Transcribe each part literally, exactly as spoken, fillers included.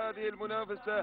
هذه المنافسة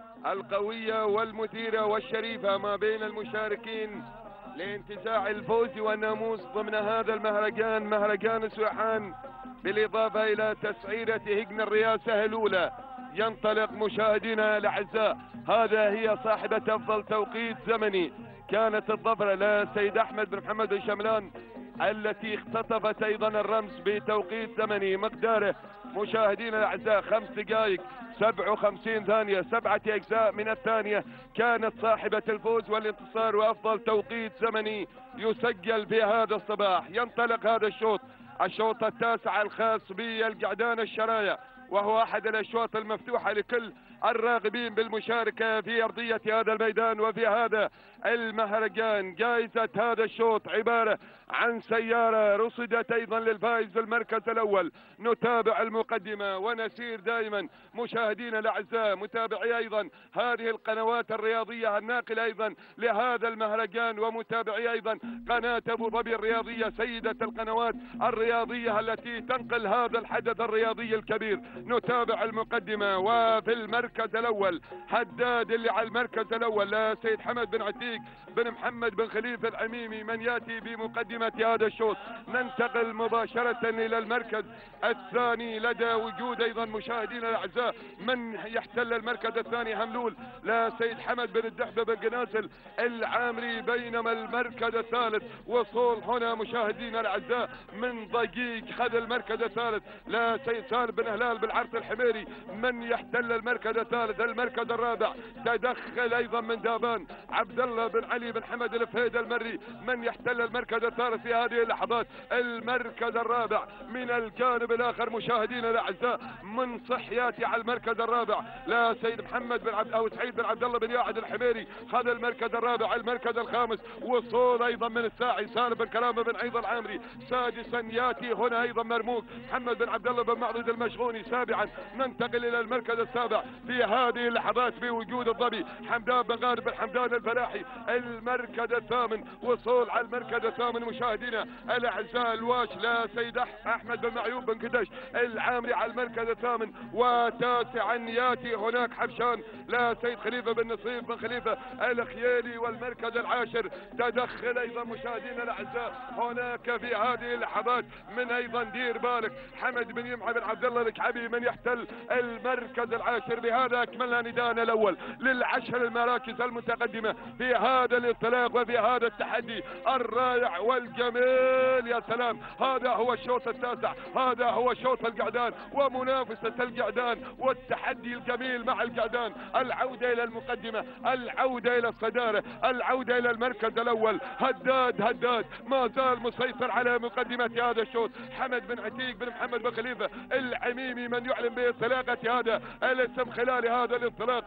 القوية والمثيرة والشريفة ما بين المشاركين لانتزاع الفوز والناموس ضمن هذا المهرجان، مهرجان سويحان، بالإضافة إلى تسعيرة هجن الرئاسة الأولى. ينطلق مشاهدينا الأعزاء، هذا هي صاحبة أفضل توقيت زمني، كانت الظفرة لسيد أحمد بن محمد بن شملان التي اختطفت أيضا الرمز بتوقيت زمني مقداره مشاهدينا الأعزاء خمس دقائق سبع وخمسين ثانية، سبعة أجزاء من الثانية. كانت صاحبة الفوز والانتصار وأفضل توقيت زمني يسجل في هذا الصباح. ينطلق هذا الشوط، الشوط التاسع الخاص بالقعدان الشرايع، وهو أحد الأشواط المفتوحة لكل الراغبين بالمشاركة في أرضية هذا الميدان وفي هذا المهرجان. جائزة هذا الشوط عبارة عن سيارة رصدت أيضا للفائز بالمركز الأول. نتابع المقدمة ونسير دائما مشاهدينا الأعزاء، متابعي أيضا هذه القنوات الرياضية الناقلة أيضا لهذا المهرجان، ومتابعي أيضا قناة أبو ظبي الرياضية، سيدة القنوات الرياضية التي تنقل هذا الحدث الرياضي الكبير. نتابع المقدمة، وفي المركز الأول حداد اللي على المركز الأول لا سيد حمد بن عتيق بن محمد بن خليفة العميمي من يأتي بمقدمة هذا الشوط. ننتقل مباشرة إلى المركز الثاني لدى وجود أيضا مشاهدينا الأعزاء من يحتل المركز الثاني هملول لا سيد حمد بن الدحبة بن قناسل العامري، بينما المركز الثالث وصول هنا مشاهدينا الأعزاء من ضجيج خذ المركز الثالث لا سيد سالم بن هلال بالعرض الحميري من يحتل المركز الثالث. المركز الرابع تدخل أيضا من دابان عبد الله بن علي بن حمد الفهيد المري من يحتل المركز الثالث في هذه اللحظات. المركز الرابع من الجانب الآخر مشاهدينا الأعزاء من صحياتي على المركز الرابع لا سيد محمد بن عبد أو سعيد بن عبد الله بن ياعد الحميري خذ المركز الرابع. المركز الخامس وصول أيضا من الساعي سالم بن كرامة بن عيض العامري. سادسا ياتي هنا أيضا مرموق محمد بن عبد الله بن معضد المشغوني. سابعا ننتقل إلى المركز السابع في هذه اللحظات بوجود الظبي حمدان بن غالب بن حمدان الفلاحي. المركز الثامن وصول على المركز الثامن مشاهدينا الأعزاء الواش لا سيد أحمد بن معيوب بن قدش العامري على المركز الثامن. وتاسعا ياتي هناك حبشان لا سيد خليفة بن نصيف بن خليفة الخيالي. والمركز العاشر تدخل أيضا مشاهدينا الأعزاء هناك في هذه اللحظات من أيضا دير بالك حمد بن يمعة بن عبد الله الكعبي من يحتل المركز العاشر. بهذا أكملنا نداءنا الأول للعشر المراكز المتقدمة في هذا الانطلاق وفي هذا التحدي الرائع والجميل. يا سلام، هذا هو الشوط التاسع، هذا هو شوط القعدان ومنافسة القعدان والتحدي الجميل مع القعدان. العودة إلى المقدمة، العودة إلى الصدارة، العودة إلى المركز الأول. هداد هداد ما زال مسيطر على مقدمة هذا الشوط. حمد بن عتيق بن محمد بن خليفة العميمي من يعلن بانطلاقة هذا الاسم خلال هذا الانطلاق.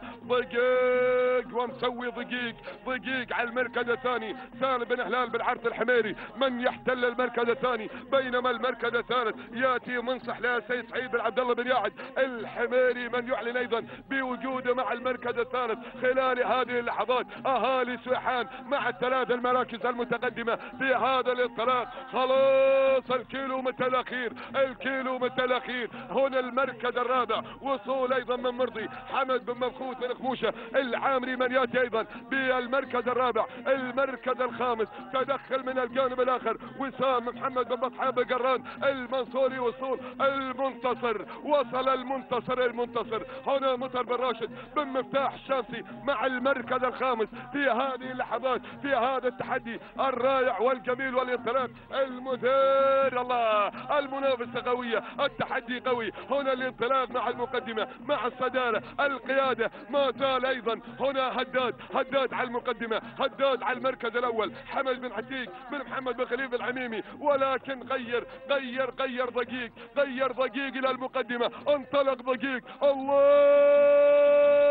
ضجيج ومسوي ضجيج ضجيج على المركز الثاني سالم بن هلال بالعرض الحميري من يحتل المركز الثاني، بينما المركز الثالث ياتي منصح لا سيد سعيد بن عبد الله بن ياعد الحميري من يعلن ايضا بوجوده مع المركز الثالث خلال هذه اللحظات. اهالي سويحان مع الثلاث المراكز المتقدمه في هذا الانطلاق. خلاص الكيلومتر الاخير، الكيلومتر الاخير. هنا المركز الرابع وصول ايضا من مرضي حمد بن مبخوت بن خموشه العامري من ياتي ايضا بالمركز الرابع. المركز الخامس تدخل من الجانب الاخر وسام محمد بن بطحان بن قران المنصوري. وصول المنتصر، وصل المنتصر المنتصر هنا مطر بن راشد بن مفتاح الشامسي مع المركز الخامس في هذه اللحظات في هذا التحدي الرائع والجميل والانطلاق المثير. الله، المنافسه قويه، التحدي قوي. هنا الانطلاق مع المقدمه مع الصداره، القياده ما زال ايضا هنا هداد هداد على المقدمه، هداد على المركز الاول حمد بن عتيق بن محمد بن خليفة العميمي، ولكن غير غير غير ضجيج غير ضجيج الى المقدمه. انطلق ضجيج. الله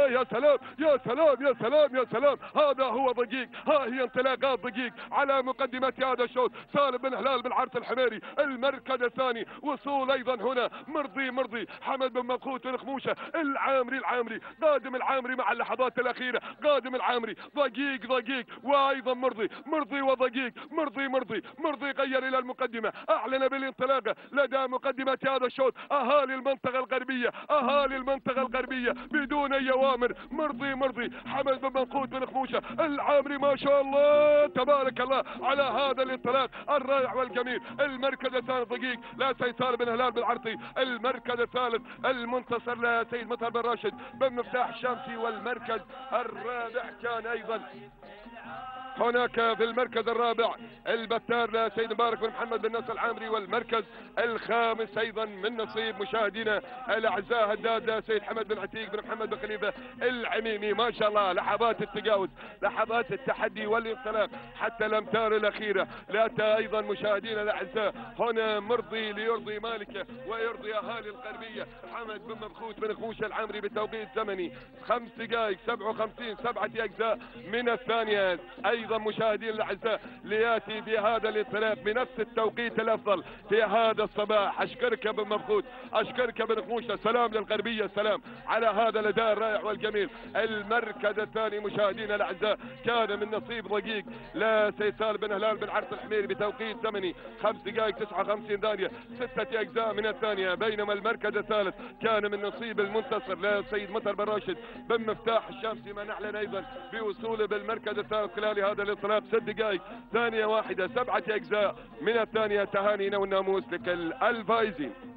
يا سلام يا سلام يا سلام يا سلام، هذا هو ضجيج، ها هي انطلاقات ضجيج على مقدمة هذا الشوط. سالم بن هلال بن عرس الحميري المركز الثاني، وصول ايضا هنا مرضي مرضي حمد بن مبخوت الخموشه، العامري العامري قادم العامري مع اللحظات الاخيره، قادم العامري ضجيج ضجيج وايضا مرضي مرضي وضجيج، مرضي مرضي مرضي غير الى المقدمه، اعلن بالانطلاقه لدى مقدمه هذا الشوط اهالي المنطقه الغربيه، اهالي المنطقه الغربيه بدون اي اوامر. مرضي مرضي حمد بن مبخوت بن خموشه العامري، ما شاء الله تبارك الله على هذا الانطلاق الرائع والجميل. المركز الثالث دقيق لا سيد سالم بن هلال بالعرطي، المركز الثالث المنتصر لسيد مطهر بن راشد بن مفتاح الشامسي، والمركز الرابع كان ايضا هناك في المركز الرابع البتار لسيد مبارك بن محمد بن ناصر العامري، والمركز الخامس ايضا من نصيب مشاهدينا الاعزاء هداد لسيد حمد بن عتيق بن محمد بن خليفه العميمي. ما شاء الله لحظات التجاوز، لحظات التحدي والانطلاق حتى الامتار الاخيره. لاتى ايضا مشاهدينا الاعزاء هنا مرضي ليرضي مالكه ويرضي اهالي الغربيه حمد بن مبخوت بن خموشه العامري بتوقيت زمني خمس دقائق سبعة وخمسين سبعه اجزاء من الثانيه. ايضا مشاهدين الاعزاء لياتي بهذا الانطلاق بنفس التوقيت الافضل في هذا الصباح. اشكرك بن مبخوت، اشكرك بن خموشه، سلام للغربيه، سلام على هذا الاداء الرائع والجميل. المركز الثاني مشاهدينا الاعزاء كان من نصيب ضجيج لسيد سالم بن هلال بن عرس الحميري بتوقيت زمني خمس دقائق تسعة وخمسين ثانيه ستة اجزاء من الثانيه. بينما المركز الثالث كان من نصيب المنتصر لسيد مطهر بن راشد بن مفتاح الشامسي، من اعلن ايضا بوصوله بالمركز الثالث خلال هذا الانطلاق ست دقائق ثانيه واحده سبعه اجزاء من الثانيه. تهانينا والناموس لكل الفائزين.